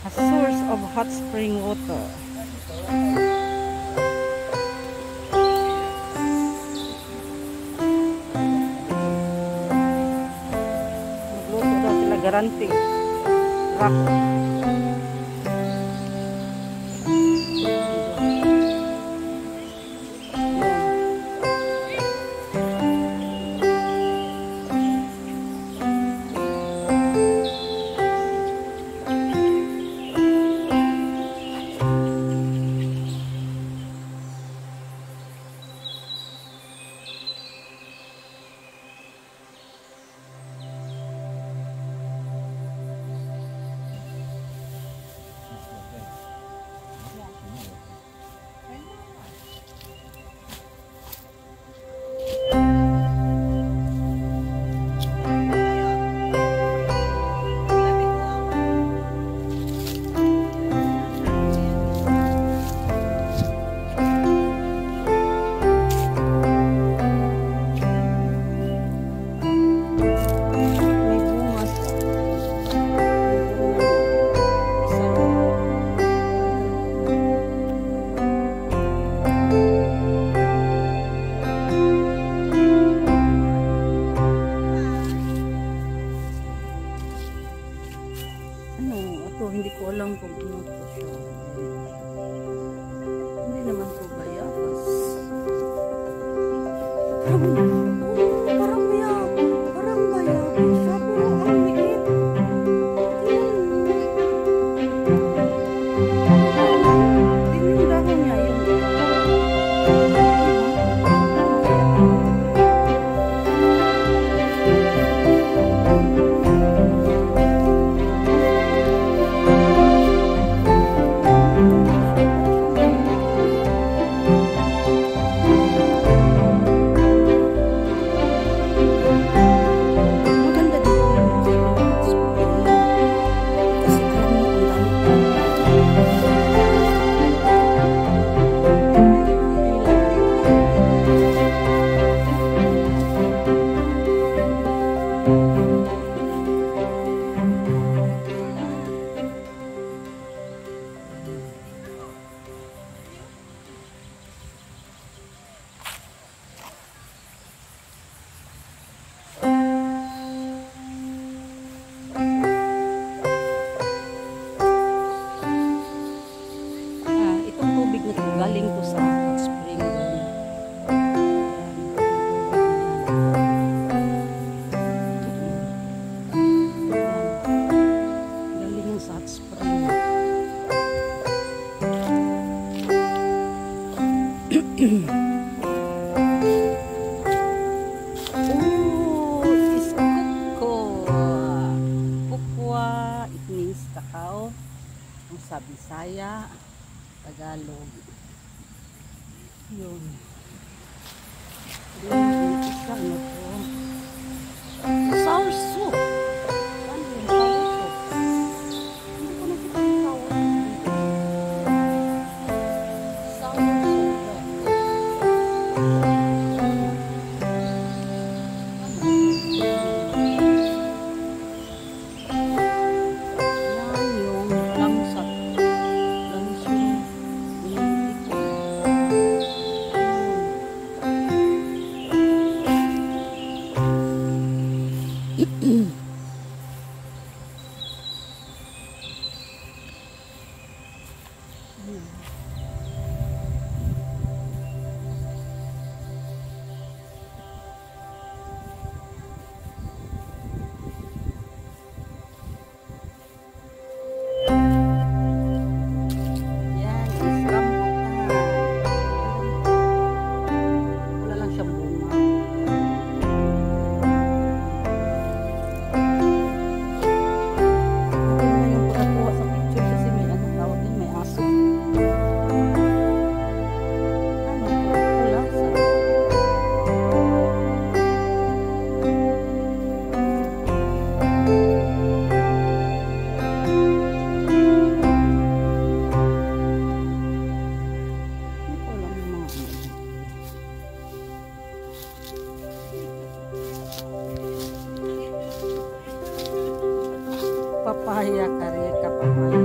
A source of hot spring water. Magluto daw sila garanti. Rako. Hindi ko alam kung ano to siya. Hindi naman po bayabas. Parang bayabas siya, pero ang liit. Din yung dahon niya yun. Galing ko sa hot spring doon. Galing yung sa hot spring. Is kukwa. It means kakao. Ang sa Bisaya, Tagalog. Yun. Isa ano to? Sour soup. Ano yung sour soup? Hindi ko nakita yung sour soup. Sour soup. Yan yung langsat. Langsat. Papaya, karika, papaya.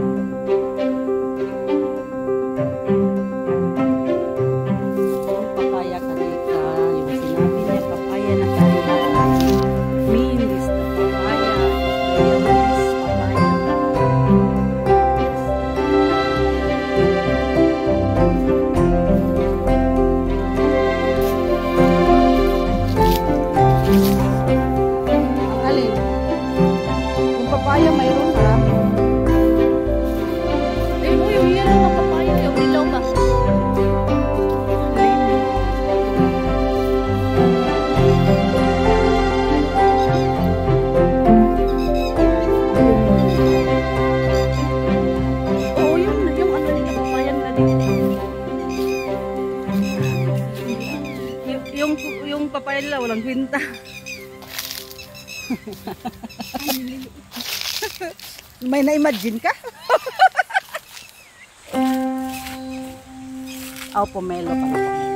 Yung papaya, karika. Yung sinabi niya, papaya na karika. Means the papaya. Means papaya. Ang alin? Yung papaya mayroon marami. Eh, mo yung yellow na papaya, yung dilaw ba? Oo, yung ano nila, papaya na din. Yung papaya nila, walang kwenta. May na-imagine ka? Aw, pomelo pala.